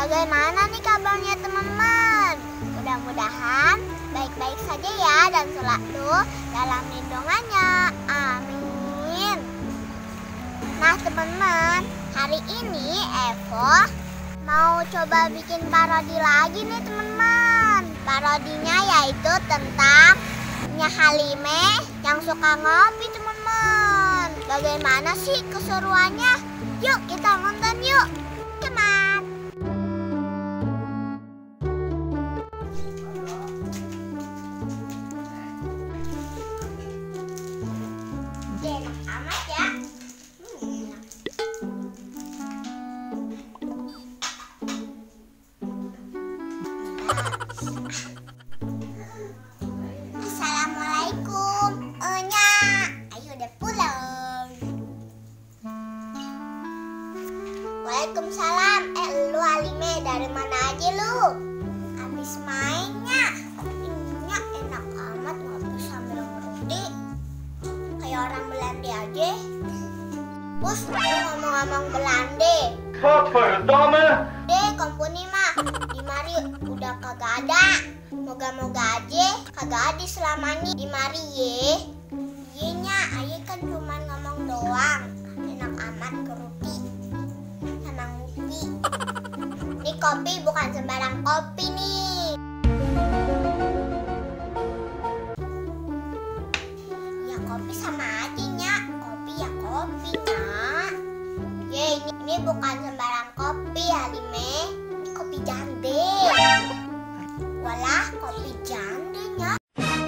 Bagaimana nih kabarnya teman-teman? Mudah-mudahan baik-baik saja ya dan selalu dalam lindungannya. Amin. Nah teman-teman, hari ini Evo mau coba bikin parodi lagi nih teman-teman. Parodinya yaitu tentang Nya Halime yang suka ngopi teman-teman. Bagaimana sih keseruannya? Yuk kita nonton yuk. Come on. Enak amat ya. Assalamualaikum, Nya. Ayo udah pulang. Waalaikumsalam. Lu Halime, dari mana aja lu? Habis mainnya. Nya enak amat ngopi sambil ngeroti. Kayak orang Belanda aja. Bos, lu ngomong-ngomong Belanda. Verdomme! Komponi mah di mari udah kagak ada. Moga-moga aja kagak ada selamanya di mari ye. Iya nya, aye kan cuma ngomong doang. Enak amat keruti sama ngopi. Ini kopi bukan sembarang kopi nih. Ya kopi sama aja nya. Kopi ya kopi nya. Ye, ini bukan sembarang kopi Halime. Ini kopi jande. Walah, kopi jandenya.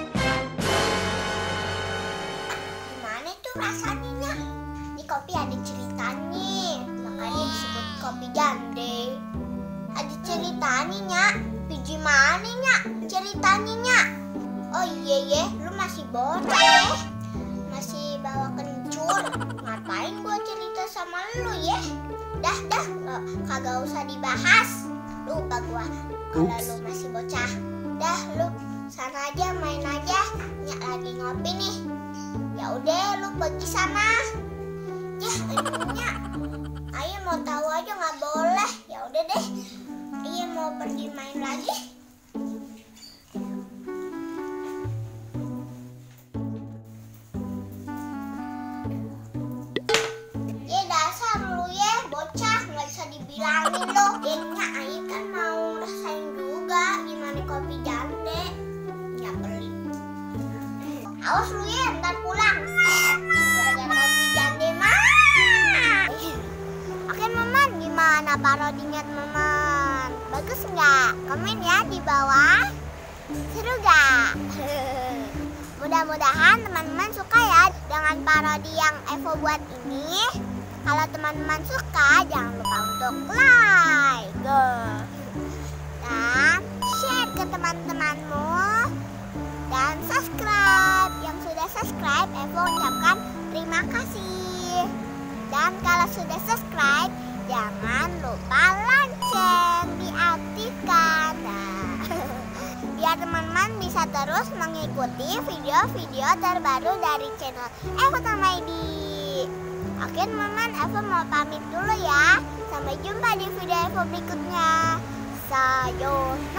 Gimana tuh rasanya nya? Ini kopi ada ceritanya, makanya disebut kopi jande. Ada ceritanya nya. Biji mana nya ceritanya nya? Oh iya ye, lu masih bocah ya? Masih bawa kencur. Ngapain gua cerita sama lu ya? Dah, kagak usah dibahas. Lupa gua kalau lu masih bocah. Dah, lu sana aja main aja. Nya lagi ngopi nih. Ya udah, lu pergi sana. Ya, ininya. Ayo mau tahu aja nggak boleh. Ya udah deh. Ayo mau pergi main lagi. Ya dasar lu ya, bocah nggak bisa dibilangin lo. Nya ayo kan mau rasain juga gimana kopi jande. Ya beli. Awas lu ya, ntar pulang. Gara-gara kopi jande mah. Oke teman, gimana parodinya teman? Bagus nggak? Komen ya di bawah. Seru gak? Mudah-mudahan teman-teman suka ya dengan parodi yang Evo buat ini. Kalau teman-teman suka, jangan lupa untuk like dan share ke teman-temanmu dan subscribe. Yang sudah subscribe, Evo ucapkan terima kasih. Dan kalau sudah subscribe, jangan lupa lonceng diaktifkan. Biar teman-teman bisa terus mengikuti video-video terbaru dari channel Evo Tamaidi. Oke teman-teman, Evo mau pamit dulu ya. Sampai jumpa di video Evo berikutnya. Sayonara.